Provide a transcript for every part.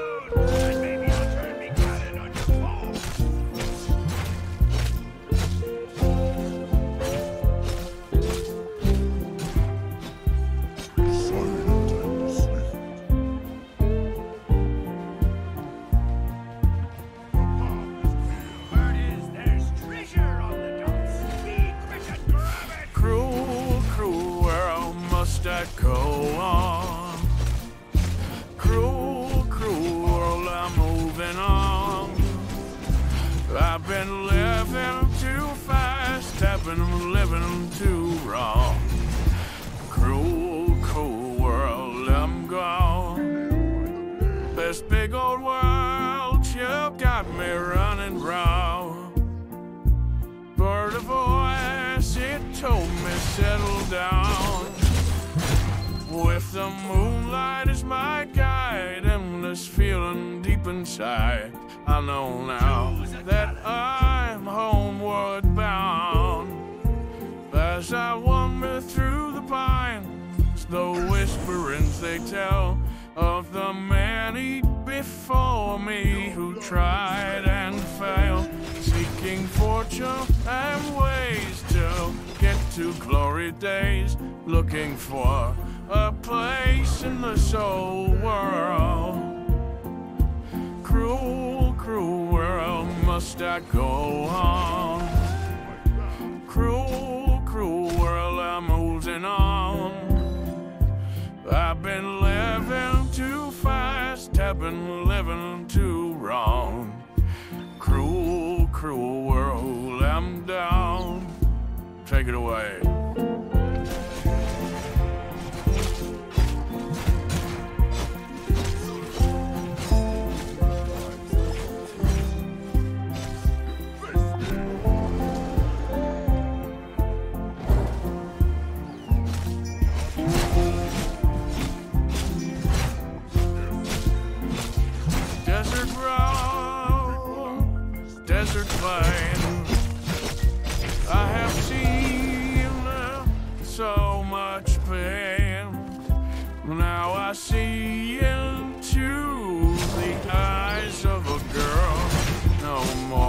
That go on. Cruel, cruel world, I'm moving on. I've been living too fast, I've been living too wrong. Cruel, cruel world, I'm gone. This big old world, you got me running round. But a voice, it told me settle down. If the moonlight is my guide and this feeling deep inside, I know now that I'm homeward bound. As I wander through the pines, the whisperings they tell of the many before me who tried and failed, seeking fortune and ways to get to glory days, looking for a place in the soul world. Cruel, cruel world, must I go on? Cruel, cruel world, I'm moving on. I've been living too fast, I've been living too wrong. Cruel, cruel world, I'm down. Take it away. Desert plain, I have seen so much pain. Now I see into the eyes of a girl. No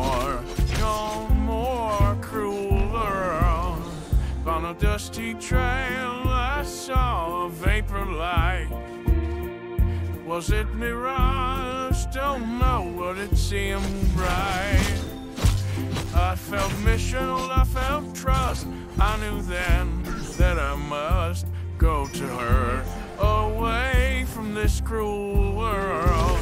more cruel world. On a dusty trail I saw a vapor light. Was it mirage? Don't know, but it seemed right. I felt missional, I felt trust. I knew then that I must go to her, away from this cruel world.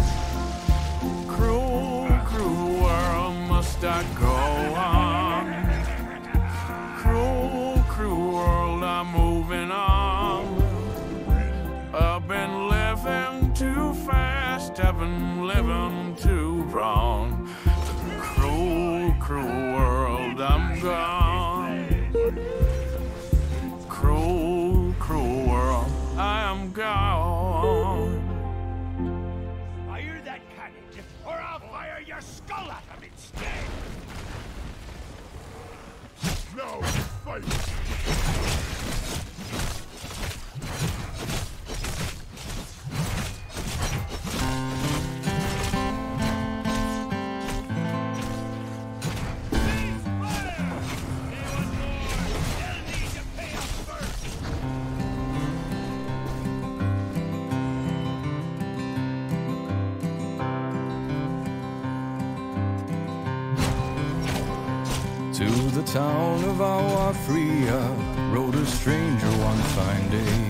Cruel, cruel world, must I go on? Cruel, cruel world, I'm moving on. I've been living too fast, I've been living too wrong. Cruel, cruel world, I'm gone. Cruel, cruel world, I am gone. Fire that cannon, or I'll fire your skull at him instead. No, fight! To the town of Awafria rode a stranger one fine day.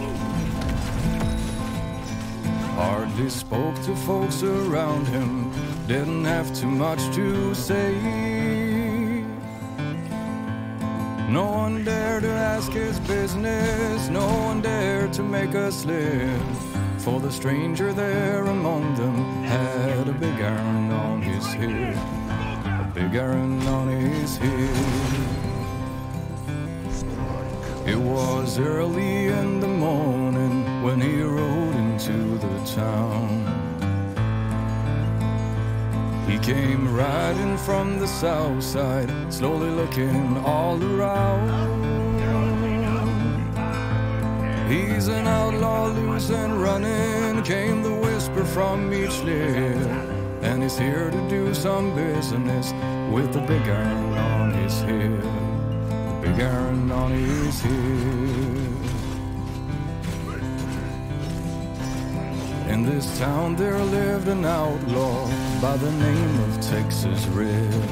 Hardly spoke to folks around him, didn't have too much to say. No one dared to ask his business, no one dared to make a slip, for the stranger there among them had a big iron on his head. Big iron on his head. It was early in the morning when he rode into the town. He came riding from the south side, slowly looking all around. He's an outlaw, loose and running, came the whisper deeper from each lip, and he's here to do some business with the big iron on his hip. The big iron on his hip. In this town there lived an outlaw by the name of Texas Red.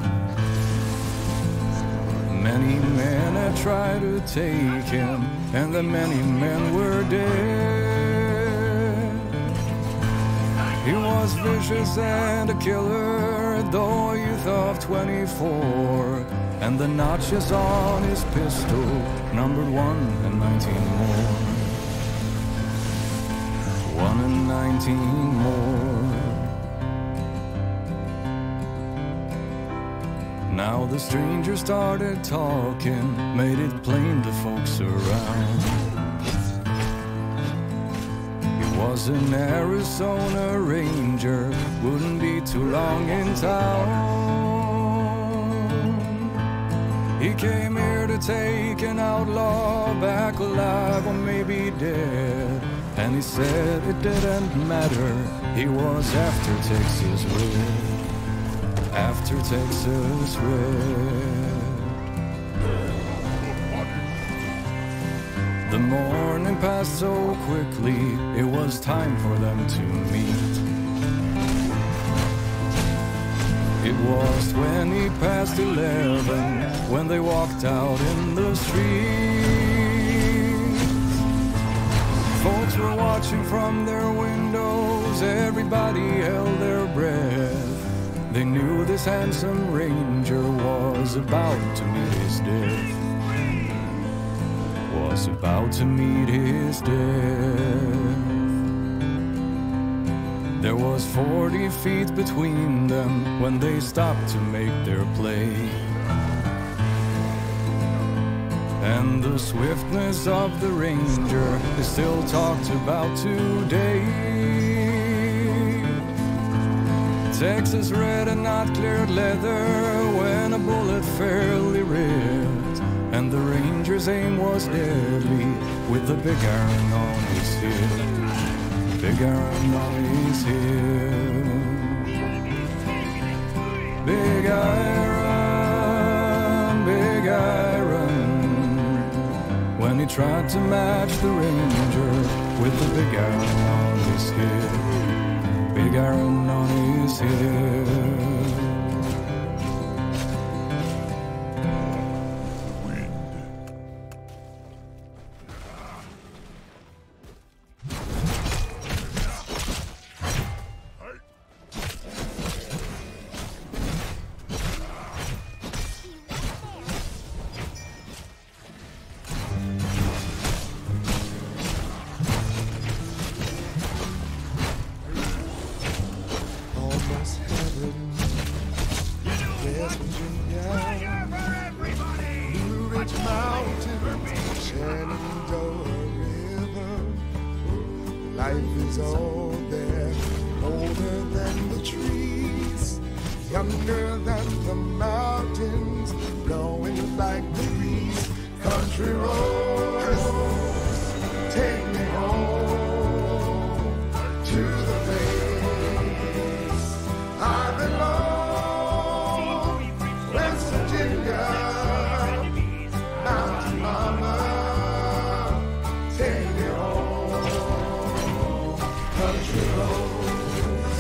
Many men had tried to take him, and the many men were dead. He was vicious and a killer, though a youth of 24, and the notches on his pistol numbered 1 and 19 more. 1 and 19 more. Now the stranger started talking, made it plain to folks around. He was an Arizona Ranger, wouldn't be too long in town. He came here to take an outlaw back alive or maybe dead. And he said it didn't matter, he was after Texas Red. After Texas Red. The morning passed so quickly, it was time for them to meet. It was 20 past 11 when they walked out in the street. Folks were watching from their windows, everybody held their breath. They knew this handsome ranger was about to meet his death. Was about to meet his death. There was 40 feet between them when they stopped to make their play. And the swiftness of the ranger is still talked about today. Texas Red had not cleared leather when a bullet fairly ripped, and the ranger's aim was deadly with the big iron on his hip. Big iron on his hip. Big iron, big iron. When he tried to match the ranger with the big iron on his hip. Big iron on his head. Life is all there, older than the trees, younger than the mountains, blowing like the breeze. Country roads, take me home to the place I belong. West Virginia, Mountain Mama, take me home. Country roads.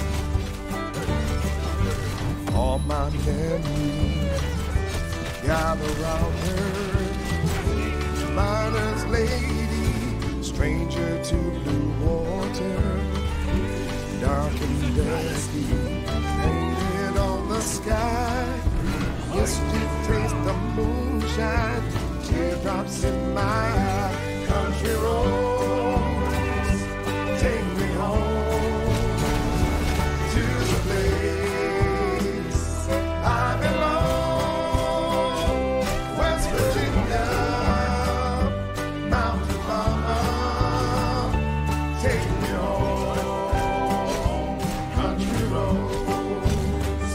All my memories gather round her. Miner's lady, stranger to blue water. Dark and dusty, painted on the sky. Yes, you taste the moonshine, teardrops in my eye. Country roads, take me home to the place I belong. West Virginia, Mountain Mama, take me home. Country roads.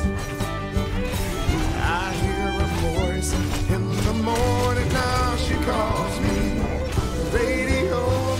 I hear a voice in the morning now. She calls me. Radio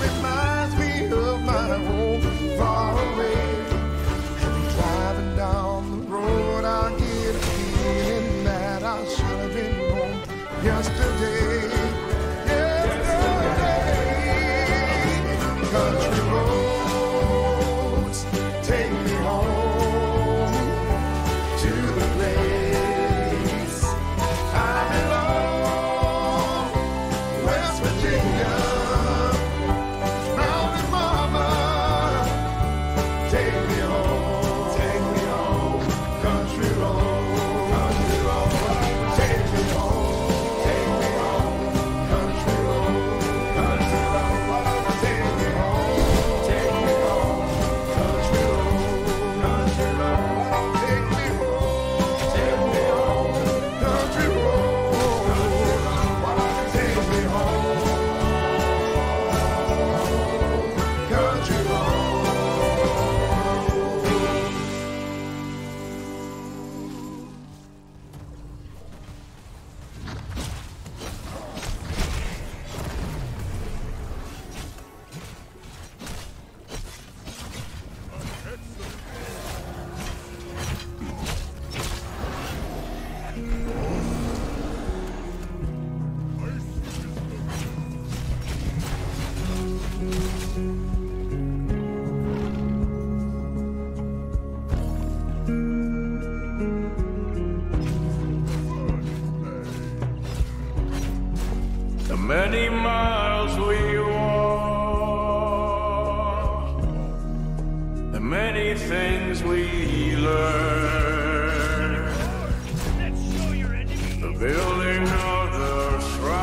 many things we learn. Let's show your enemy. The building of the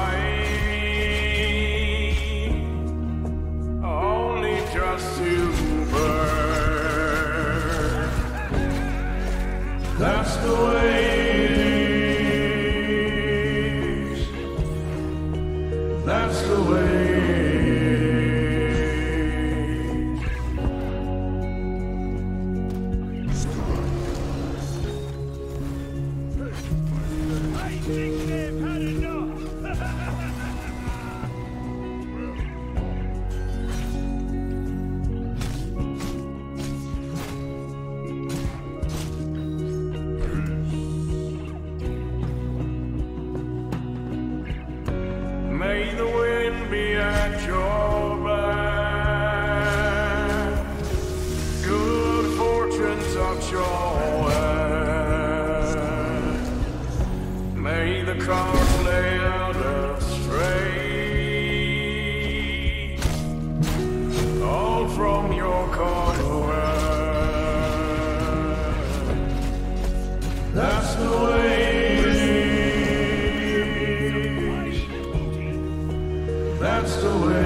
shrine, only just to burn. That's the way it is. That's the way. I think they've had enough. May the wind be at your back, good fortune touch your way. May the cars lay out astray, all from your conway. That's the way it is. That's the way.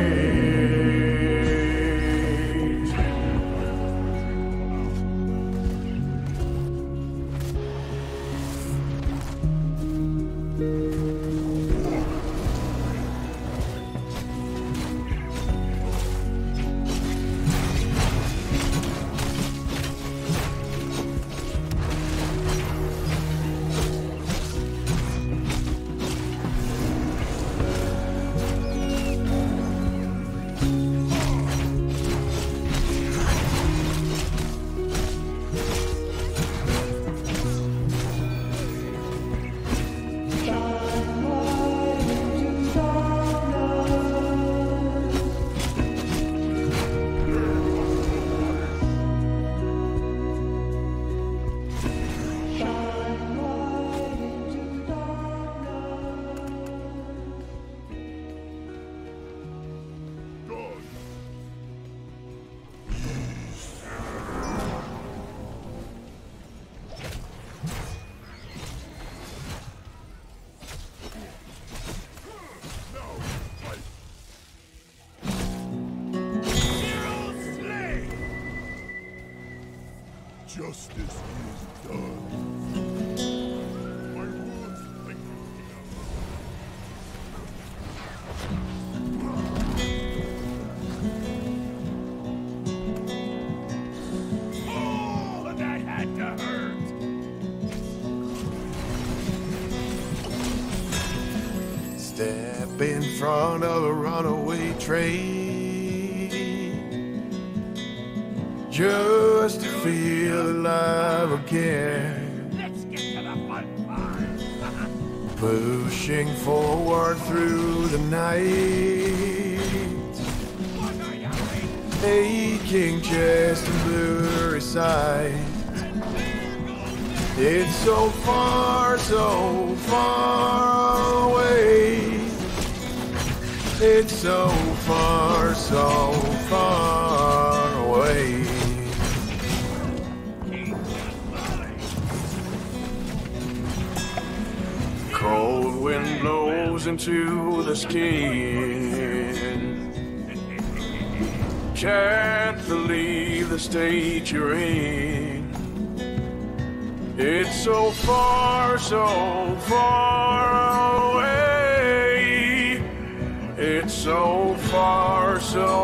Justice is done. My wounds think Oh, that had to hurt. Step in front of a runaway train, just to feel alive again. Let's get to the fun part. Pushing forward through the night, What are you waiting? aching chest and blurry sight. It's so far away. It's so far away. Cold wind blows into the skin. Can't believe the state you're in. It's so far away. It's so far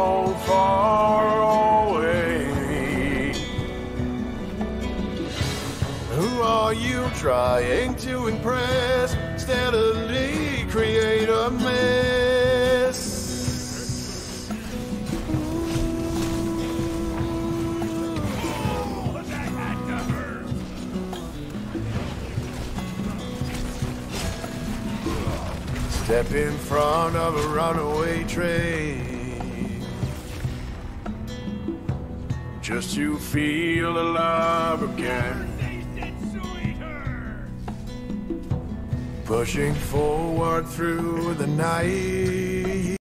away. Who are you trying to impress? Steadily create a mess. Oh, that had to hurt. Step in front of a runaway train, Just to feel alive again. Tasted sweeter. pushing forward through the night.